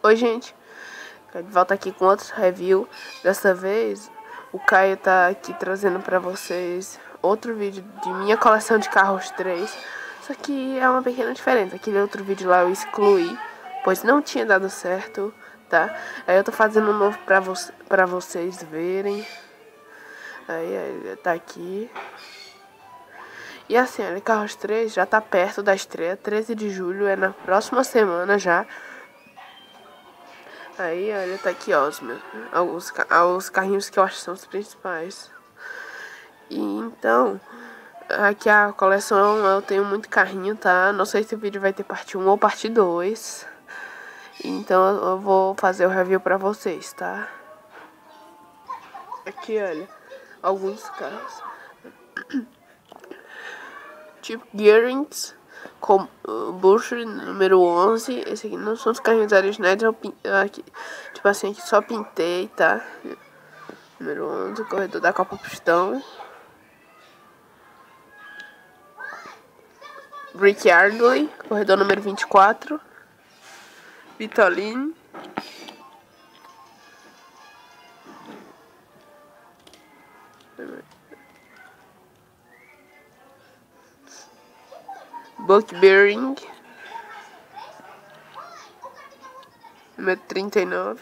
Oi, gente, de volta aqui com outro review. Dessa vez o Caio tá aqui trazendo pra vocês outro vídeo de minha coleção de carros 3. Só que é uma pequena diferença. Aquele outro vídeo lá eu excluí, pois não tinha dado certo, tá? Aí eu tô fazendo um novo pra vocês verem. Aí ele tá aqui. E assim, olha, Carros 3 já tá perto da estreia, 13 de julho, é na próxima semana já. Aí, olha, tá aqui, ó, os carrinhos que eu acho que são os principais. E então, aqui a coleção, eu tenho muito carrinho, tá? Não sei se o vídeo vai ter parte 1 ou parte 2. Então, eu vou fazer o review pra vocês, tá? Aqui, olha, alguns carros. Tipo Gearings com Bush número 11. Esse aqui não são os carrinhos originais, aqui, tipo assim, aqui só pintei, tá? Número 11, corredor da Copa Pistão. Rick Ardley, corredor número 24. Vitoline. Buck Bearing, número 39.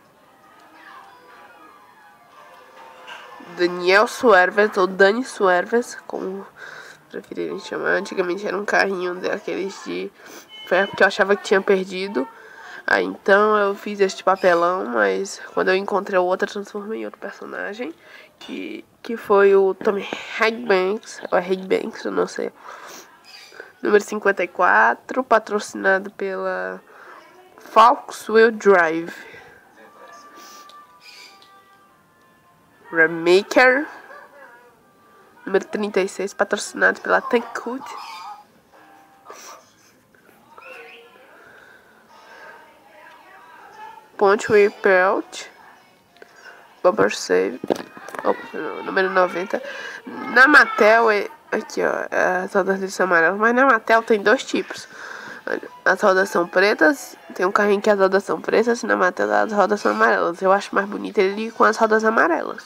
Daniel Suerves, ou Dani Suerves, como preferirem chamar. Antigamente era um carrinho daqueles de ferro que eu achava que tinha perdido. Aí então eu fiz este papelão, mas quando eu encontrei o outro, eu transformei em outro personagem, que foi o Tommy Haigbanks, ou Haigbanks, eu não sei. Número 54, patrocinado pela Foxwheel Drive. Remaker, número 36, patrocinado pela Tankut. Ponte Repelt, Bumper Save, número 90. Na Mattel, aqui ó, as rodas são amarelas, mas na Mattel tem dois tipos. As rodas são pretas, tem um carrinho que as rodas são pretas, e na Mattel as rodas são amarelas. Eu acho mais bonito ele com as rodas amarelas,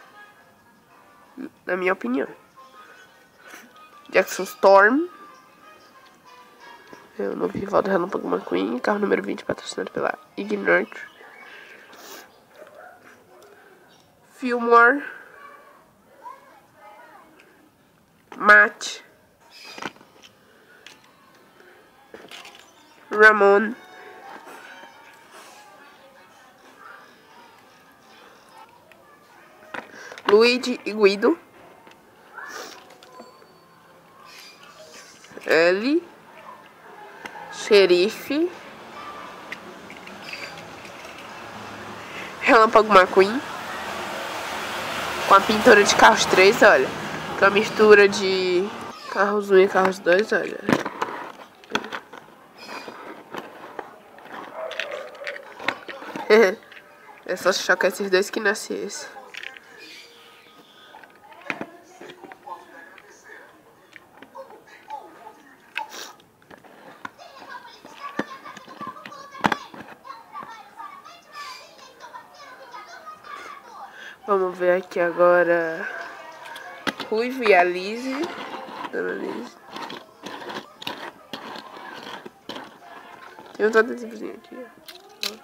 na minha opinião. Jackson Storm, o novo rival do Relâmpago McQueen, carro número 20, patrocinado pela Ignite. Fillmore, Matt, Ramon, Luigi e Guido, Ellie, Xerife, Relâmpago McQueen, com a pintura de Carros 3, olha. Com a mistura de Carros 1 e Carros 2, olha. É só chocar esses dois que nasce esse. Vamos ver aqui agora Ruivo e a Lizzie. Tem outro adesivozinho aqui, ó.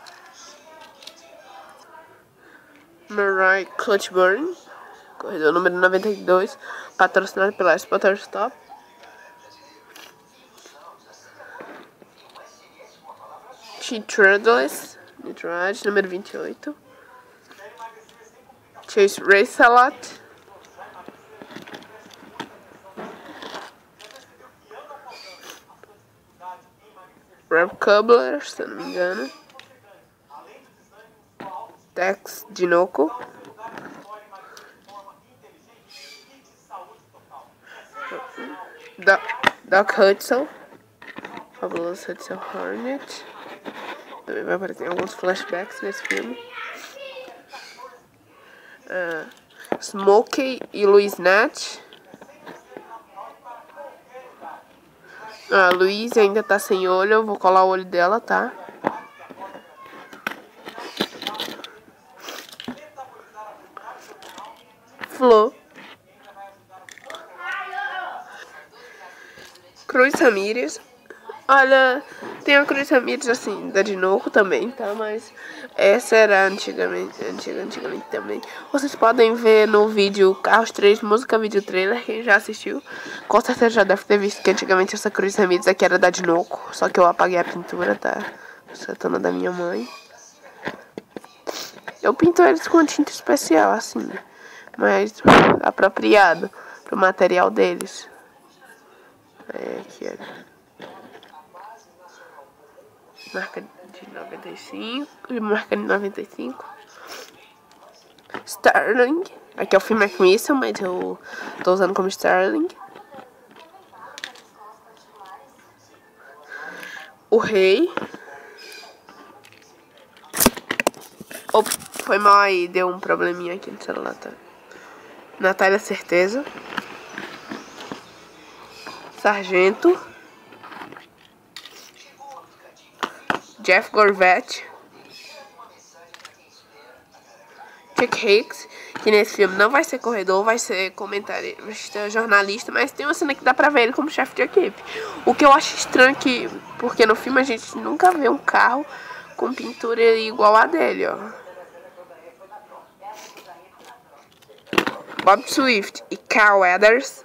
Mariah Clutchburn, corredor número 92, patrocinado pela Spotter Stop. T-Treadless, Nitrage, número 28. Chase Race-A-Lot. Rob Cobbler, se eu não me engano. Tex Dinoco. Doc Hudson. Fabuloso Hudson Hornet. Também vai aparecer alguns flashbacks nesse filme. Smokey e Louise Natch. A Louise ainda tá sem olho, eu vou colar o olho dela, tá? Flor. Cruz Ramírez. Olha, tem a Cruz Ramírez assim, da Dinoco também, tá? Mas essa era antigamente também. Vocês podem ver no vídeo Carros 3, música, vídeo trailer. Quem já assistiu, com certeza já deve ter visto que antigamente essa Cruz Ramírez aqui era da Dinoco. Só que eu apaguei a pintura, tá? Satana da minha mãe. Eu pinto eles com tinta especial, assim, mas apropriado pro material deles. É, aqui, olha. Marca de 95. Marca de 95. Sterling. Aqui é o Phil McMisson, mas eu tô usando como Sterling. O Rei. Opa, foi mal aí, deu um probleminha aqui no celular, tá? Natália Certeza. Sargento. Jeff Gorvette. Chuck Hicks, que nesse filme não vai ser corredor, vai ser comentarista, jornalista, mas tem uma cena que dá pra ver ele como chefe de equipe. O que eu acho estranho que, porque no filme a gente nunca vê um carro com pintura igual a dele, ó. Bob Swift e Carl Weathers.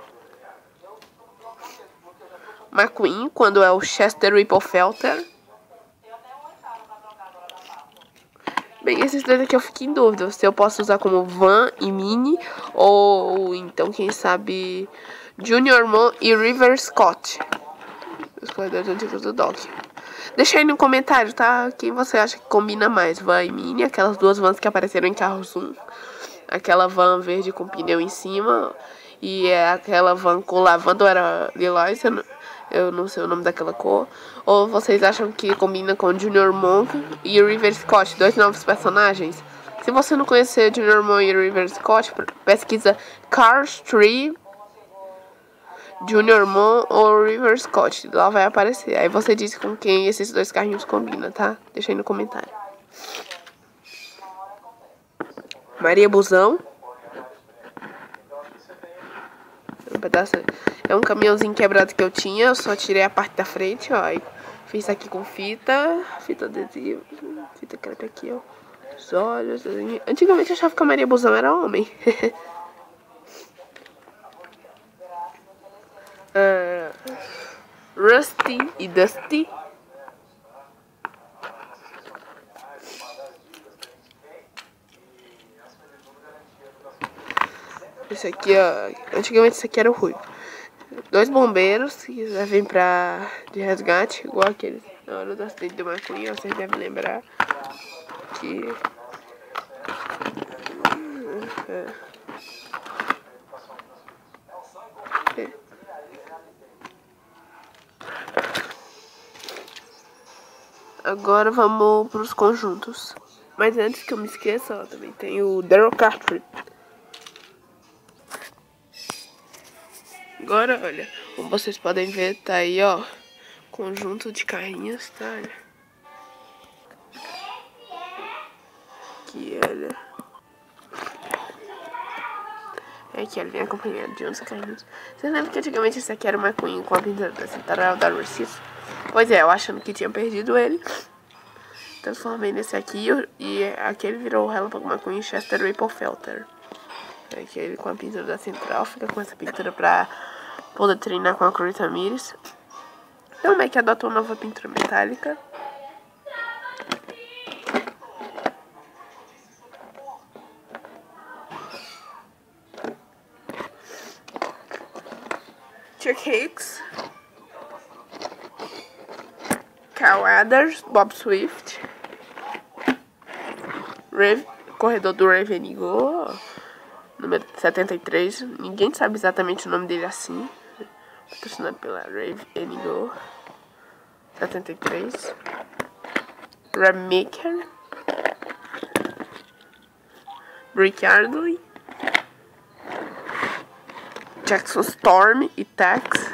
McQueen, quando é o Chester Ripperfelter. Bem, esses dois aqui eu fico em dúvida se eu posso usar como Van e Mini, ou então, quem sabe, Junior Mon e River Scott, os corredores antigos do Doc. Deixa aí no comentário, tá? Quem você acha que combina mais, Van e Mini, aquelas duas vans que apareceram em Carros 1. Aquela van verde com pneu em cima e aquela van com lavanda, era lilás, eu não sei o nome daquela cor. Ou vocês acham que combina com Junior Monk e River Scott, dois novos personagens? Se você não conhecer Junior Monk e River Scott, pesquisa Cars 3 Junior Monk ou River Scott, lá vai aparecer. Aí você diz com quem esses dois carrinhos combinam, tá? Deixa aí no comentário. Maria Busão. É um caminhãozinho quebrado que eu tinha, eu só tirei a parte da frente, ó. E fiz aqui com fita adesiva, fita crepe aqui, ó. Os olhos. Antigamente eu achava que a Maria Busão era homem. Rusty e Dusty. Esse aqui, ó. Antigamente esse aqui era o ruivo. Dois bombeiros que servem de resgate, igual aqueles na hora do acidente do McQueen, vocês devem lembrar que Agora vamos para os conjuntos. Mas antes que eu me esqueça, ó, também tem o Daryl Cartwright. Agora, olha, como vocês podem ver, tá aí, ó, conjunto de carrinhos, tá, olha. Aqui, olha. Aqui, ele vem acompanhado de 11 carrinhos. Vocês lembram que antigamente esse aqui era o McQueen com a pintura da Central da Recife? Pois é, eu achando que tinha perdido ele, transformei nesse aqui e aqui ele virou o Relâmpago McQueen Chester Ripperfelter. Aqui ele com a pintura da Central, fica com essa pintura pra poder treinar com a Cruz Ramírez. Então o Mac adotou uma nova pintura metálica. Chuck Hicks, Carl Weathers, Bob Swift, corredor do Raven Go, número 73. Ninguém sabe exatamente o nome dele assim. Patrocinado pela Raven Go 73. Remaker, Brick Ardley, Jackson Storm e Tex.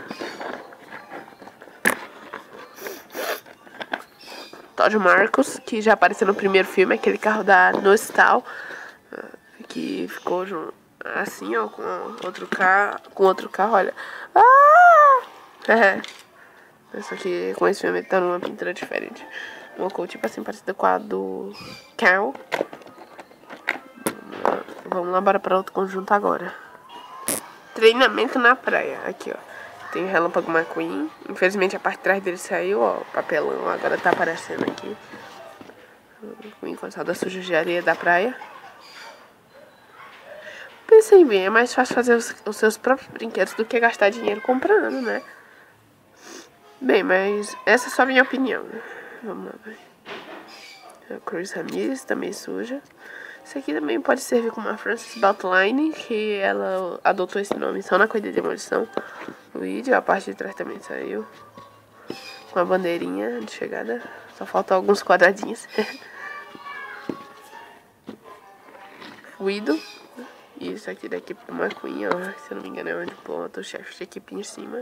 Todd Marcos, que já apareceu no primeiro filme, aquele carro da Nostal, que ficou assim, ó, com outro carro, olha. Ah! Essa aqui, com esse filme, tá numa pintura diferente. Uma cor, tipo assim, parecida com a do Cal. Vamos lá, bora pra outro conjunto agora. Treinamento na praia. Aqui, ó. Tem o Relâmpago McQueen. Infelizmente, a parte de trás dele saiu, ó. O papelão agora tá aparecendo aqui. O encostado da suja de areia da praia. Pensei bem, é mais fácil fazer os seus próprios brinquedos do que gastar dinheiro comprando, né? Bem, mas essa é só a minha opinião, né? Vamos lá, vai. A Cruz Ramirez, também suja. Isso aqui também pode servir como a Frances Beltline, que ela adotou esse nome só na Corrida de Demolição. O vídeo, a parte de trás também saiu. Com a bandeirinha de chegada. Só faltam alguns quadradinhos. Fluido. E isso aqui da equipe do McQueen, ó. Se eu não me engano é onde bota o chefe de equipe em cima.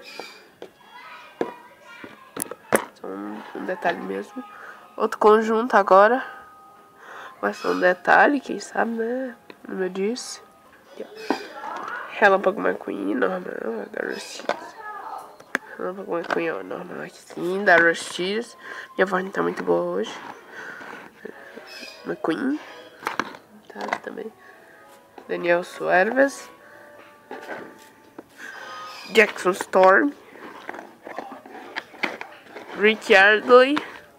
Só um detalhe mesmo. Outro conjunto agora. Mas só um detalhe, quem sabe, né? Como eu disse. Aqui, ó. Relâmpago McQueen, normal, da Rusties. Relâmpago McQueen, ó, normal aqui sim, da Rusties. Minha voz não tá muito boa hoje. McQueen. Tá, também. Daniel Suarves. Jackson Storm. Rick Yardley.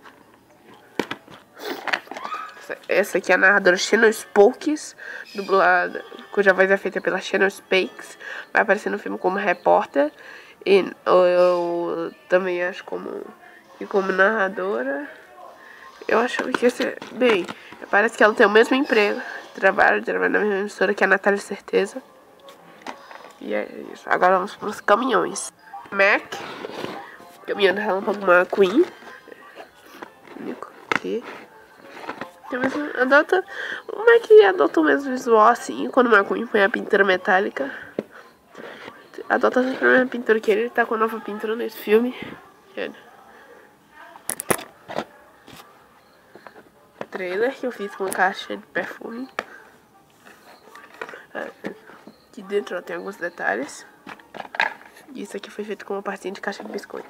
Essa aqui é a narradora Shannon Spokes, dublada, cuja voz é feita pela Shannon Spakes. Vai aparecer no filme como repórter. E eu também acho como narradora. Eu acho que esse... Bem, parece que ela tem o mesmo emprego. Trabalha na mesma emissora que a Natália Certeza. E é isso. Agora vamos para os caminhões. Mac. Caminhão do Relâmpago McQueen. Único aqui. O Mac adota o mesmo visual assim. Quando o McQueen põe a pintura metálica, adota a primeira pintura que ele tá com a nova pintura nesse filme. Trailer que eu fiz com caixa de perfume. Aqui dentro ó, tem alguns detalhes. Isso aqui foi feito com uma partinha de caixa de biscoito.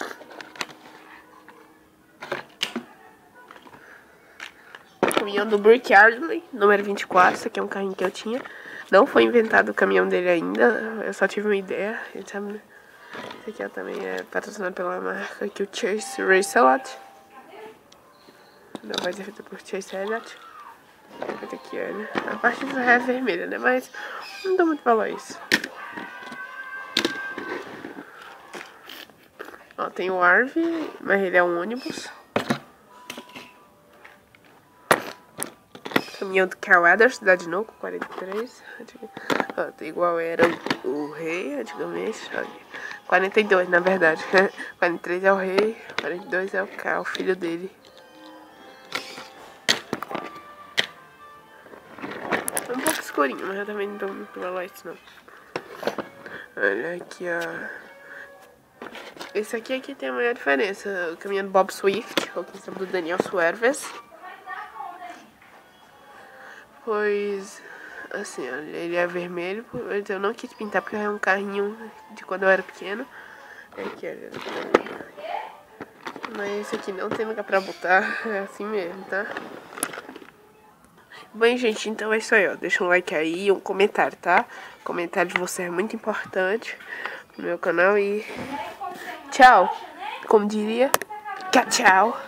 Caminhão do Rick Yardley, número 24. Esse aqui é um carrinho que eu tinha. Não foi inventado o caminhão dele ainda. Eu só tive uma ideia. Sabe? Esse aqui ó, também é patrocinado pela marca aqui, o Chase Racelat. Não vai ser feito por Chase Elliott. Aqui, olha. A parte é vermelha, né? Mas não dá muito valor a isso. Ó, tem o Harvey, mas ele é um ônibus. Caminhão do Carl Weathers, Cidade Novo, 43. Ó, igual era o rei antigamente. Olha. 42, na verdade. 43 é o rei, 42 é o Carl, filho dele. É um pouco escurinho, mas eu também não dou muito valor a isso, não. Olha aqui, ó. Esse aqui tem a maior diferença. O caminhão do Bob Swift, ou quem sabe do Daniel Suarves. Pois, assim, olha, ele é vermelho, mas eu não quis pintar porque é um carrinho de quando eu era pequeno. Aqui, olha. Mas esse aqui não tem lugar pra botar, é assim mesmo, tá? Bem, gente, então é isso aí, ó. Deixa um like aí e um comentário, tá? O comentário de você é muito importante no meu canal e... Tchau! Como diria, tchau!